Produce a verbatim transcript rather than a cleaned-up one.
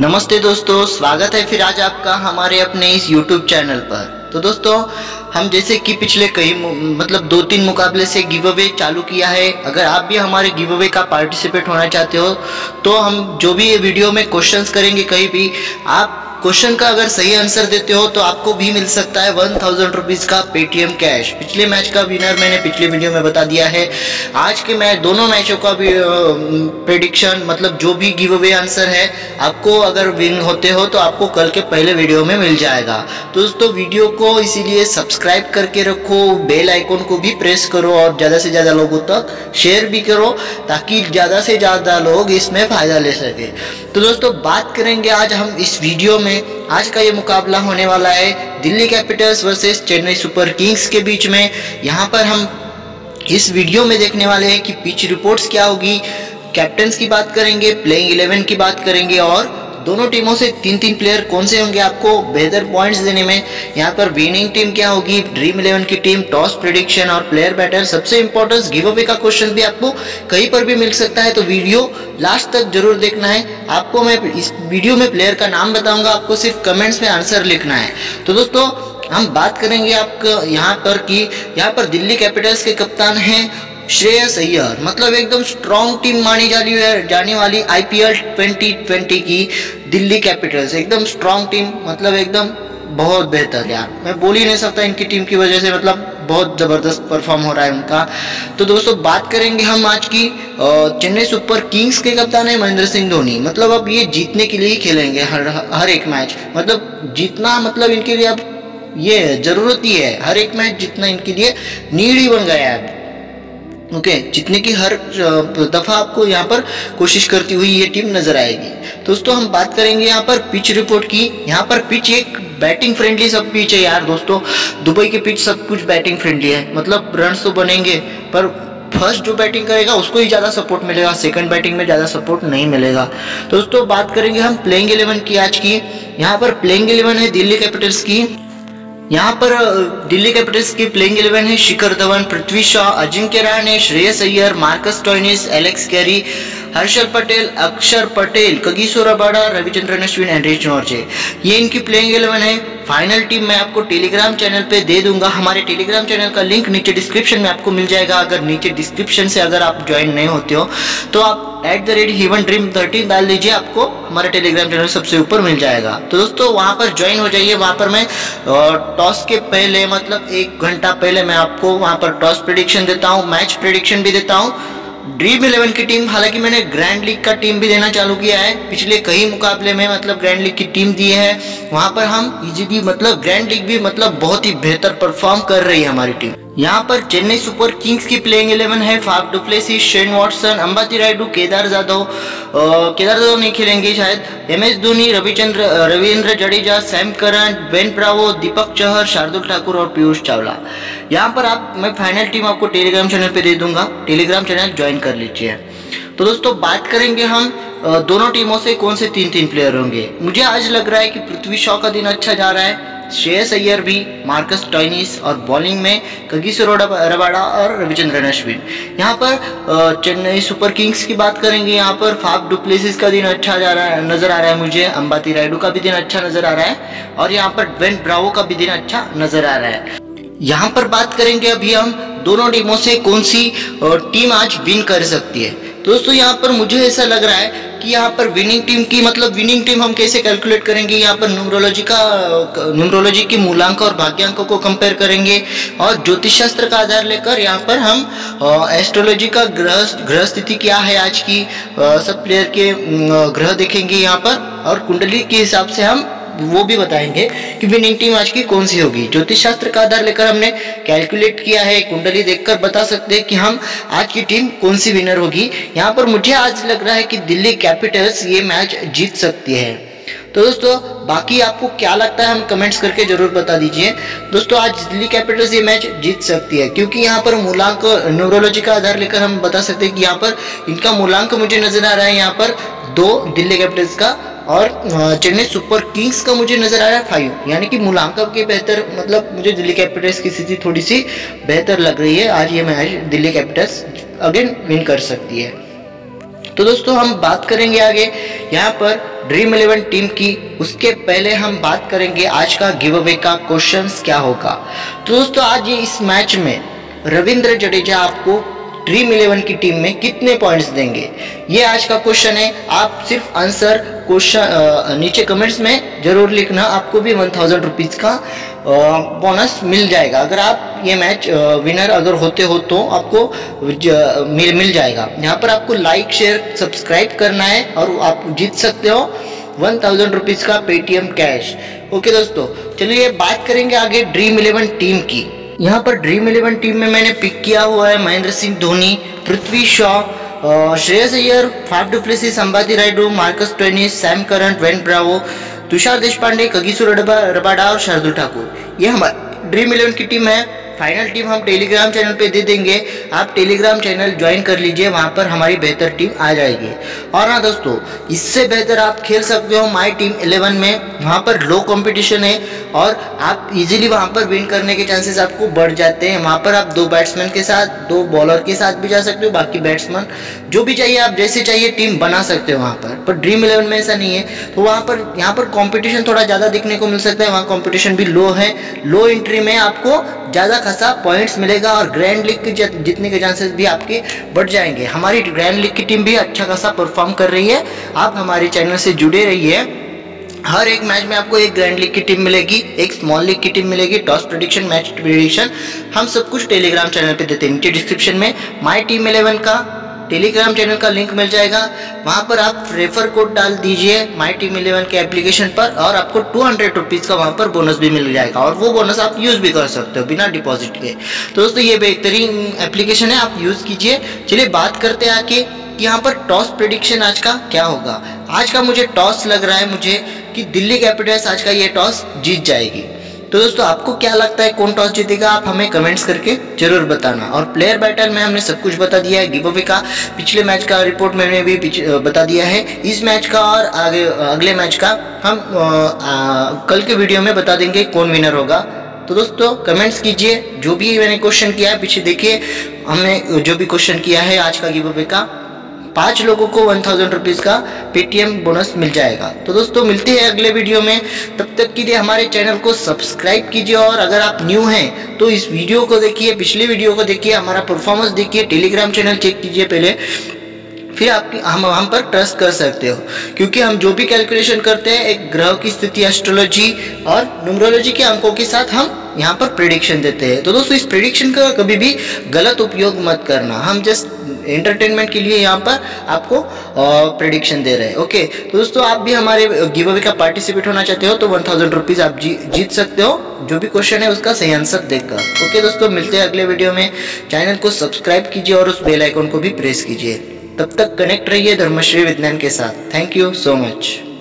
नमस्ते दोस्तों, स्वागत है फिर आज आपका हमारे अपने इस यूट्यूब चैनल पर। तो दोस्तों, हम जैसे कि पिछले कई मतलब दो तीन मुकाबले से गिव अवे चालू किया है। अगर आप भी हमारे गिव अवे का पार्टिसिपेट होना चाहते हो तो हम जो भी ये वीडियो में क्वेश्चंस करेंगे, कहीं भी आप क्वेश्चन का अगर सही आंसर देते हो तो आपको भी मिल सकता है वन थाउजेंड रुपीज़ का पेटीएम कैश। पिछले मैच का विनर मैंने पिछले वीडियो में बता दिया है। आज के मैच दोनों मैचों का भी प्रेडिक्शन मतलब जो भी गिव अवे आंसर है, आपको अगर विन होते हो तो आपको कल के पहले वीडियो में मिल जाएगा। तो दोस्तों, वीडियो को इसीलिए सब्सक्राइब करके रखो, बेल आइकन को भी प्रेस करो और ज़्यादा से ज़्यादा लोगों तक शेयर भी करो ताकि ज़्यादा से ज़्यादा लोग इसमें फ़ायदा ले सके। तो दोस्तों, बात करेंगे आज हम इस वीडियो में। आज का ये मुकाबला होने वाला है Delhi Capitals versus Chennai Super Kings के बीच में। यहाँ पर हम इस वीडियो में देखने वाले हैं कि पिच रिपोर्ट्स क्या होगी, कैप्टन्स की बात करेंगे, प्लेइंग इलेवन की बात करेंगे और दोनों टीमों से तीन तीन प्लेयर कौन से होंगे आपको बेहतर पॉइंट्स देने में। यहाँ पर विनिंग टीम क्या होगी, ड्रीम इलेवन की टीम, टॉस प्रेडिक्शन और प्लेयर बैटल। सबसे इंपॉर्टेंट गिव अवे का क्वेश्चन भी आपको कहीं पर भी मिल सकता है, तो वीडियो लास्ट तक जरूर देखना है। आपको मैं इस वीडियो में प्लेयर का नाम बताऊंगा, आपको सिर्फ कमेंट्स में आंसर लिखना है। तो दोस्तों, हम बात करेंगे आपको यहाँ पर कि यहाँ पर दिल्ली कैपिटल्स के कप्तान हैं श्रेयस अय्यर। मतलब एकदम स्ट्रॉन्ग टीम मानी जानी है जाने वाली आईपीएल ट्वेंटी ट्वेंटी की दिल्ली कैपिटल्स, एकदम स्ट्रॉन्ग टीम, मतलब एकदम बहुत बेहतर यार, मैं बोल ही नहीं सकता इनकी टीम की वजह से, मतलब बहुत ज़बरदस्त परफॉर्म हो रहा है उनका। तो दोस्तों, बात करेंगे हम आज की चेन्नई सुपर किंग्स के कप्तान है महेंद्र सिंह धोनी। मतलब अब ये जीतने के लिए ही खेलेंगे हर हर एक मैच, मतलब जीतना मतलब इनके लिए अब ये जरूरत ही है। हर एक मैच जीतना इनके लिए नीड ही बन गया है। ओके okay, जितने की हर दफा आपको यहाँ पर कोशिश करती हुई ये टीम नजर आएगी। दोस्तों, हम बात करेंगे यहाँ पर पिच रिपोर्ट की। यहाँ पर पिच एक बैटिंग फ्रेंडली सब पिच है यार दोस्तों। दुबई के पिच सब कुछ बैटिंग फ्रेंडली है, मतलब रन्स तो बनेंगे पर फर्स्ट जो बैटिंग करेगा उसको ही ज़्यादा सपोर्ट मिलेगा, सेकंड बैटिंग में ज़्यादा सपोर्ट नहीं मिलेगा। दोस्तों, बात करेंगे हम प्लेइंग इलेवन की आज की। यहाँ पर प्लेइंग इलेवन है दिल्ली कैपिटल्स की। यहाँ पर दिल्ली कैपिटल्स की प्लेइंग इलेवन है Shikhar Dhawan, Prithvi Shaw, Ajinkya Rahane, Shreyas Iyer, Marcus Stoinis, Alex Carey, Harshal Patel, Akshar Patel, Kagiso Rabada, Ravichandran Ashwin, Anrich Nortje. ये इनकी प्लेइंग इलेवन है। फाइनल टीम मैं आपको टेलीग्राम चैनल पे दे दूंगा। हमारे टेलीग्राम चैनल का लिंक नीचे डिस्क्रिप्शन में आपको मिल जाएगा। अगर नीचे डिस्क्रिप्शन से अगर आप ज्वाइन नहीं होते हो तो आप at the rate heaven dream thirteen डाल दीजिए, आपको हमारा टेलीग्राम चैनल सबसे ऊपर मिल जाएगा। तो दोस्तों, वहाँ पर ज्वाइन हो जाइए। वहाँ पर मैं टॉस के पहले मतलब एक घंटा पहले मैं आपको वहाँ पर टॉस प्रेडिक्शन देता हूँ, मैच प्रेडिक्शन भी देता हूँ। ड्रीम इलेवन की टीम, हालांकि मैंने ग्रैंड लीग का टीम भी देना चालू किया है। पिछले कई मुकाबले में मतलब ग्रैंड लीग की टीम दी है, वहां पर हम इजीली मतलब ग्रैंड लीग भी मतलब बहुत ही बेहतर परफॉर्म कर रही है हमारी टीम। यहाँ पर चेन्नई सुपर किंग्स की प्लेइंग इलेवन है Faf du Plessis, Shane Watson, Ambati Rayudu, Kedar Jadhav, Kedar Jadhav नहीं खेलेंगे शायद, M S Dhoni, Ravichandra Ravindra Jadeja, Sam Curran, Ben Bravo, Deepak Chahar, Shardul Thakur और पीयूष चावला। यहाँ पर आप मैं फाइनल टीम आपको टेलीग्राम चैनल पे दे दूंगा, टेलीग्राम चैनल ज्वाइन कर लीजिए। तो दोस्तों, बात करेंगे हम दोनों टीमों से कौन से तीन तीन प्लेयर होंगे। मुझे आज लग रहा है कि पृथ्वी शॉ का दिन अच्छा जा रहा है, श्रेयस अय्यर भी, मार्कस स्टोइनिस और बॉलिंग में कगिसो रबाडा और रविचंद्रन अश्विन। यहाँ पर चेन्नई सुपर किंग्स की बात करेंगे। यहाँ पर फाफ डुप्लेसिस का दिन अच्छा जा रहा है, नजर आ रहा है मुझे, अंबाती रायडू का भी दिन अच्छा नजर आ रहा है और यहाँ पर बेन ब्रावो का भी दिन अच्छा नजर आ रहा है। यहाँ पर बात करेंगे अभी हम दोनों टीमों से कौन सी टीम आज विन कर सकती है। दोस्तों, यहाँ पर मुझे ऐसा लग रहा है कि यहाँ पर विनिंग टीम की मतलब विनिंग टीम हम कैसे कैलकुलेट करेंगे। यहाँ पर न्यूमरोलॉजी का न्यूमरोलॉजी की मूलांक और भाग्यांकों को कंपेयर करेंगे और ज्योतिष शास्त्र का आधार लेकर यहाँ पर हम एस्ट्रोलॉजी का ग्रह ग्रह स्थिति क्या है आज की, सब प्लेयर के ग्रह देखेंगे यहाँ पर और कुंडली के हिसाब से हम वो भी बताएंगे कि विनिंग टीम आज की कौन सी होगी। ज्योतिष शास्त्र का आधार लेकर हमने कैलकुलेट किया है, कुंडली देखकर बता सकते हैं कि हम आज की टीम कौन सी विनर होगी। यहाँ पर मुझे आज लग रहा है कि दिल्ली कैपिटल्स ये मैच जीत सकती है। तो दोस्तों, बाकी आपको क्या लगता है हम कमेंट्स करके जरूर बता दीजिए। दोस्तों, आज दिल्ली कैपिटल्स ये मैच जीत सकती है क्योंकि यहाँ पर मूलांक न्यूमरोलॉजी का आधार लेकर हम बता सकते हैं कि यहाँ पर इनका मूलांक मुझे नजर आ रहा है यहाँ पर दो दिल्ली कैपिटल्स का और चेन्नई सुपर किंग्स का मुझे नजर आ रहा है फाइव, यानी कि मूलांक के बेहतर मतलब मुझे दिल्ली कैपिटल्स की स्थिति थोड़ी सी बेहतर लग रही है। आज ये match Delhi Capitals again win कर सकती है। तो दोस्तों हम बात करेंगे आगे यहाँ पर ड्रीम इलेवन टीम की। उसके पहले हम बात करेंगे आज का गिव अवे का क्वेश्चंस क्या होगा। तो दोस्तों आज ये इस मैच में रविंद्र जडेजा आपको ड्रीम इलेवन की टीम में कितने पॉइंट्स देंगे, ये आज का क्वेश्चन है। आप सिर्फ आंसर क्वेश्चन नीचे कमेंट्स में जरूर लिखना, आपको भी वन थाउजेंड रुपीज़ का बोनस मिल जाएगा। अगर आप ये मैच विनर अगर होते हो तो आपको मिल मिल जाएगा। यहाँ पर आपको लाइक शेयर सब्सक्राइब करना है और आप जीत सकते हो वन थाउजेंड रुपीज़ का पेटीएम कैश। ओके दोस्तों, चलिए बात करेंगे आगे ड्रीम इलेवन टीम की। यहाँ पर ड्रीम इलेवन टीम में मैंने पिक किया हुआ है Mahendra Singh Dhoni, Prithvi Shaw, Shreyas Iyer, Faf du Plessis, Ambati Rayudu, Marcus Stoinis, Sam Curran, Dwayne Bravo, Tushar Deshpande, Kagiso Rabada और शार्दुल ठाकुर। ये हमारी ड्रीम इलेवन की टीम है। फाइनल टीम हम टेलीग्राम चैनल पे दे देंगे, आप टेलीग्राम चैनल ज्वाइन कर लीजिए, वहाँ पर हमारी बेहतर टीम आ जाएगी। और हाँ दोस्तों, इससे बेहतर आप खेल सकते हो माई टीम इलेवन में, वहाँ पर लो कंपटीशन है और आप इजीली वहाँ पर विन करने के चांसेस आपको बढ़ जाते हैं। वहाँ पर आप दो बैट्समैन के साथ, दो बॉलर के साथ भी जा सकते हो, बाकी बैट्समैन जो भी चाहिए आप जैसे चाहिए टीम बना सकते हो वहाँ पर। पर ड्रीम इलेवन में ऐसा नहीं है, तो वहाँ पर यहाँ पर कॉम्पिटिशन थोड़ा ज़्यादा देखने को मिल सकता है। वहाँ कॉम्पिटिशन भी लो है, लो एंट्री में आपको ज़्यादा खासा पॉइंट्स मिलेगा और ग्रैंड लीग के जीतने के चांसेस भी आपके बढ़ जाएंगे। हमारी ग्रैंड लीग की टीम भी अच्छा खासा परफॉर्म कर रही है। आप हमारे चैनल से जुड़े रहिए, हर एक मैच में आपको एक ग्रैंड लीग की टीम मिलेगी, एक स्मॉल लीग की टीम मिलेगी, टॉस प्रेडिक्शन, मैच प्रेडिक्शन, हम सब कुछ टेलीग्राम चैनल पे देते हैं। नीचे डिस्क्रिप्शन में माई टीम इलेवन का टेलीग्राम चैनल का लिंक मिल जाएगा, वहाँ पर आप रेफर कोड डाल दीजिए माई टीम इलेवन के एप्लीकेशन पर और आपको टू हंड्रेड रुपीज़ का वहाँ पर बोनस भी मिल जाएगा और वो बोनस आप यूज़ भी कर सकते हो बिना डिपॉजिट के। तो दोस्तों ये बेहतरीन एप्लीकेशन है, आप यूज़ कीजिए। चलिए बात करते हैं आके कि यहाँ पर टॉस प्रेडिक्शन आज का क्या होगा। आज का मुझे टॉस लग रहा है मुझे कि दिल्ली कैपिटल्स आज का ये टॉस जीत जाएगी। तो दोस्तों आपको क्या लगता है कौन टॉस जीतेगा, आप हमें कमेंट्स करके जरूर बताना। और प्लेयर बैटल में हमने सब कुछ बता दिया है, गिव अवे का पिछले मैच का रिपोर्ट मैंने भी बता दिया है, इस मैच का और आगे अगले मैच का हम आ, आ, कल के वीडियो में बता देंगे कौन विनर होगा। तो दोस्तों कमेंट्स कीजिए, जो भी मैंने क्वेश्चन किया है पीछे देखिए, हमने जो भी क्वेश्चन किया है आज का गिव अवे का, पांच लोगों को वन थाउजेंड रुपीज़ का पेटीएम बोनस मिल जाएगा। तो दोस्तों मिलते हैं अगले वीडियो में, तब तक के लिए हमारे चैनल को सब्सक्राइब कीजिए और अगर आप न्यू हैं तो इस वीडियो को देखिए, पिछले वीडियो को देखिए, हमारा परफॉर्मेंस देखिए, टेलीग्राम चैनल चेक कीजिए पहले, फिर आप हम हम पर ट्रस्ट कर सकते हो। क्योंकि हम जो भी कैलकुलेशन करते हैं एक ग्रह की स्थिति, एस्ट्रोलॉजी और न्यूमरोलॉजी के अंकों के साथ हम यहाँ पर प्रेडिक्शन देते हैं। तो दोस्तों इस प्रेडिक्शन का कभी भी गलत उपयोग मत करना, हम जस्ट एंटरटेनमेंट के लिए यहाँ पर आपको प्रेडिक्शन दे रहे हैं। ओके, तो दोस्तों आप भी हमारे गिव अवे का पार्टिसिपेट होना चाहते हो तो वन थाउजेंड रुपीज़ आप जी, जीत सकते हो, जो भी क्वेश्चन है उसका सही आंसर देकर। ओके दोस्तों, मिलते हैं अगले वीडियो में। चैनल को सब्सक्राइब कीजिए और उस बेल आइकन को भी प्रेस कीजिए। तब तक कनेक्ट रहिए धर्मश्री विज्ञान के साथ। Thank you so much.